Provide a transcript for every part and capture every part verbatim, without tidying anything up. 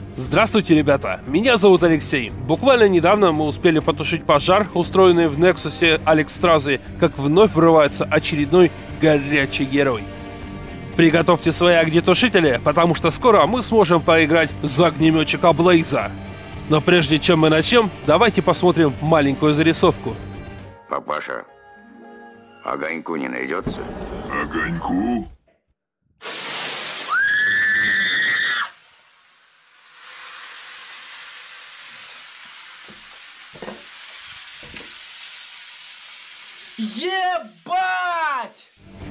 Здравствуйте, ребята! Меня зовут Алексей. Буквально недавно мы успели потушить пожар, устроенный в Нексусе Алекстразы, как вновь врывается очередной горячий герой. Приготовьте свои огнетушители, потому что скоро мы сможем поиграть за огнеметчика Блейза. Но прежде чем мы начнем, давайте посмотрим маленькую зарисовку. Папаша, огоньку не найдется? Огоньку? Ебать!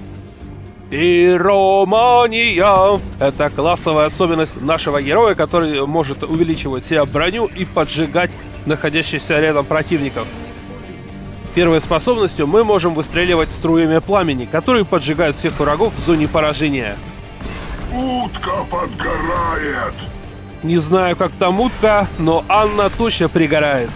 Пиромания! Это классовая особенность нашего героя, который может увеличивать себе броню и поджигать находящихся рядом противников. Первой способностью мы можем выстреливать струями пламени, которые поджигают всех врагов в зоне поражения. Утка подгорает! Не знаю, как там утка, но Анна точно пригорает.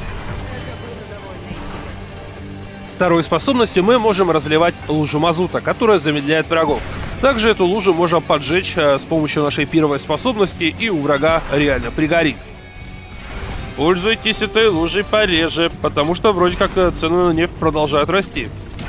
Второй способностью мы можем разливать лужу мазута, которая замедляет врагов. Также эту лужу можно поджечь э, с помощью нашей первой способности, и у врага реально пригорит. Пользуйтесь этой лужей пореже, потому что вроде как цены на нефть продолжают расти.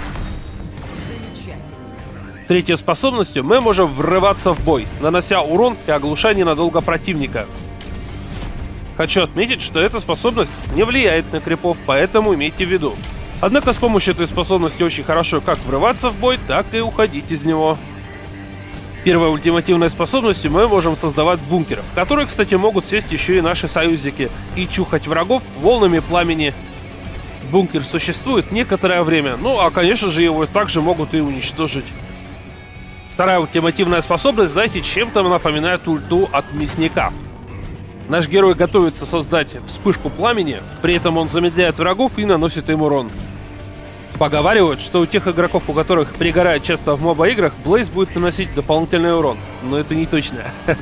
Третьей способностью мы можем врываться в бой, нанося урон и оглушая ненадолго противника. Хочу отметить, что эта способность не влияет на крипов, поэтому имейте в виду. Однако с помощью этой способности очень хорошо как врываться в бой, так и уходить из него. Первой ультимативной способностью мы можем создавать бункеры, в которые, кстати, могут сесть еще и наши союзники, и чухать врагов волнами пламени. Бункер существует некоторое время, ну а конечно же его также могут и уничтожить. Вторая ультимативная способность, знаете, чем-то напоминает ульту от мясника. Наш герой готовится создать вспышку пламени, при этом он замедляет врагов и наносит им урон. Поговаривают, что у тех игроков, у которых пригорает часто в моба-играх, Блейз будет наносить дополнительный урон. Но это не точно.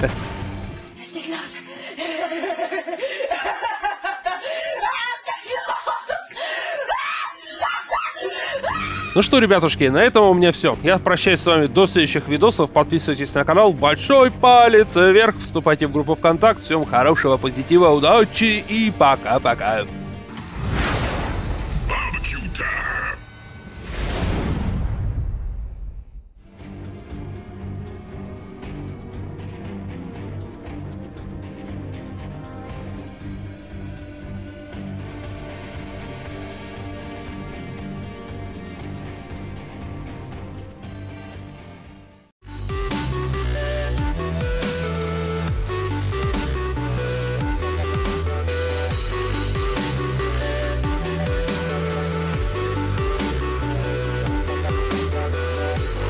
Ну что, ребятушки, на этом у меня все. Я прощаюсь с вами до следующих видосов. Подписывайтесь на канал, большой палец вверх, вступайте в группу ВКонтакте. Всем хорошего, позитива, удачи и пока-пока.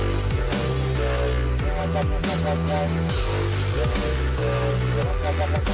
We'll be right back.